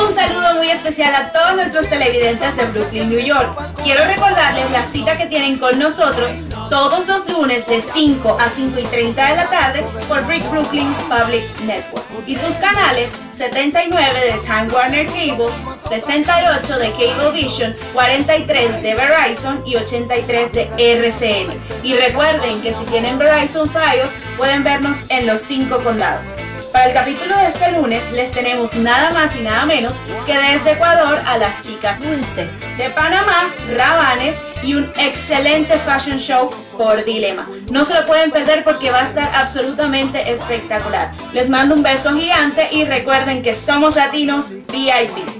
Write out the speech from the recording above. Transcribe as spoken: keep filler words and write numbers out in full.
Un saludo muy especial a todos nuestros televidentes de Brooklyn, New York. Quiero recordarles la cita que tienen con nosotros todos los lunes de cinco a cinco y treinta de la tarde por Brick Brooklyn Public Network y sus canales setenta y nueve de Time Warner Cable, sesenta y ocho de Cablevision, cuarenta y tres de Verizon y ochenta y tres de R C N. Y recuerden que si tienen Verizon Fios pueden vernos en los cinco condados. Para el capítulo de este lunes les tenemos nada más y nada menos que desde Ecuador a las chicas dulces, de Panamá, Rabanes y un excelente fashion show por Dilema. No se lo pueden perder porque va a estar absolutamente espectacular. Les mando un beso gigante y recuerden que somos latinos V I P.